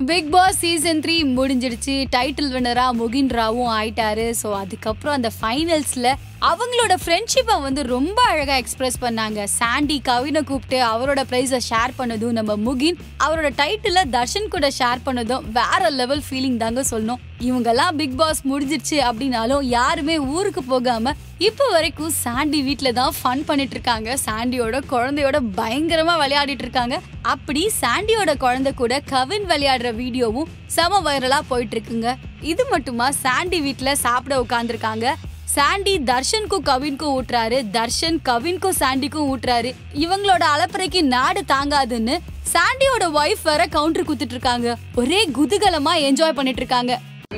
Big Boss season 3 முடிஞ்சிடுச்சு. Title வின்னரா Mugen ராவும் ஆயிட்டாரு. So அதுக்கப்புறம் அந்த ஃபைனல்ஸ்ல அவங்களோட ஃப்ரெண்ட்ஷிப்பை ரொம்ப அழகா எக்ஸ்பிரஸ் பண்ணாங்க. சாண்டி கவினை கூப்பிட்டு அவரோட பிரைஸை ஷேர் பண்ணதும், நம்ம முகின் அவரோட டைட்டில தர்ஷன் கூட ஷேர் பண்ணதும் வேற லெவல் ஃபீலிங் தாங்க சொல்லணும். இவங்கெல்லாம் பிக் பாஸ் முடிஞ்சிருச்சு அப்படின்னாலும் யாருமே ஊருக்கு போகாம இப்போ வரைக்கும் சாண்டி வீட்டில் தான் ஃபன் பண்ணிட்டு இருக்காங்க. சாண்டியோட குழந்தையோட பயங்கரமா விளையாடிட்டு இருக்காங்க. அப்படி சாண்டியோட குழந்தை கூட கவின் விளையாடுற வீடியோவும் செம வைரலா போயிட்டு இருக்குங்க. இது மட்டுமா, சாண்டி வீட்டில் சாப்பிட உட்காந்துருக்காங்க. சாண்டி தர்ஷனுக்கும் கவின்க்கும் ஊட்டுறாரு, தர்ஷன் கவின்க்கும் சாண்டிக்கும் ஊட்டுறாரு. இவங்களோட அலப்பறைக்கு நாடு தாங்காதுன்னு சாண்டியோட வைஃப் வேற கவுண்டர் குத்துட்டு இருக்காங்க. ஒரே குதூகலமா என்ஜாய் பண்ணிட்டு இருக்காங்க.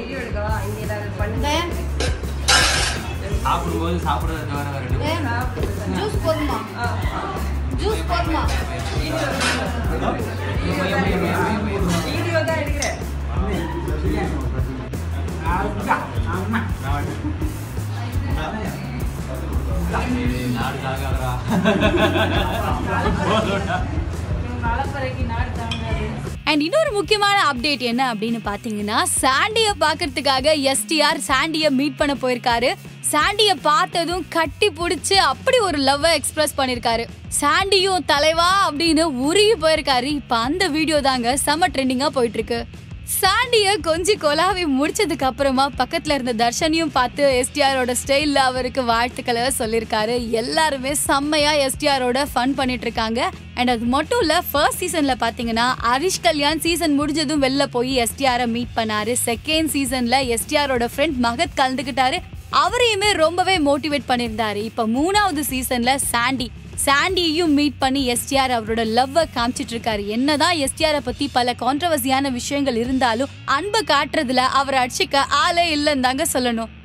அண்ட் இன்னொரு முக்கியமான அப்டேட் என்ன அப்படின்னு பாத்தீங்கன்னா, சாண்டிய பாக்குறதுக்காக எஸ்டிஆர் சாண்டிய மீட் பண்ண போயிருக்காரு. சாண்டிய பார்த்ததும் கட்டி பிடிச்சு அப்படி ஒரு லவ் எக்ஸ்பிரஸ் பண்ணிருக்காரு. சாண்டியும் தலைவா அப்படின்னு உருகி போயிருக்காரு. இப்ப அந்த வீடியோ தாங்க செம ட்ரெண்டிங்கா போயிட்டு இருக்கு. சாண்டிய கொஞ்சி கொலாவி முடிச்சதுக்கு அப்புறமா பக்கத்துல இருந்த தர்ஷனையும் பார்த்து எஸ்டிஆரோட ஸ்டைல்ல அவருக்கு வாழ்த்துக்களை சொல்லியிருக்காரு. எல்லாருமே செம்மையா எஸ்டிஆரோட ஃபன் பண்ணிட்டு இருக்காங்க. அண்ட் அது மட்டும் இல்ல, ஃபர்ஸ்ட் சீசன்ல பாத்தீங்கன்னா ஹரிஷ் கல்யாண் சீசன் முடிஞ்சதும் வெளில போய் எஸ்டிஆரை மீட் பண்ணாரு. செகண்ட் சீசன்ல எஸ்டிஆரோட ஃப்ரெண்ட் மகத் கலந்துக்கிட்டாரு. அவரையுமே ரொம்பவே மோட்டிவேட் பண்ணியிருந்தாரு. இப்ப 3வது சீசன்ல சாண்டியையும் மீட் பண்ணி எஸ்டிஆர் அவரோட லவ்வை காமிச்சிட்டு இருக்காரு. என்னதான் எஸ்டிஆரை பத்தி பல கான்ட்ரவர்சியான விஷயங்கள் இருந்தாலும் அன்பை காட்டுறதுல அவரை அடிச்சுக்க ஆளே இல்லைன்னு தாங்க சொல்லணும்.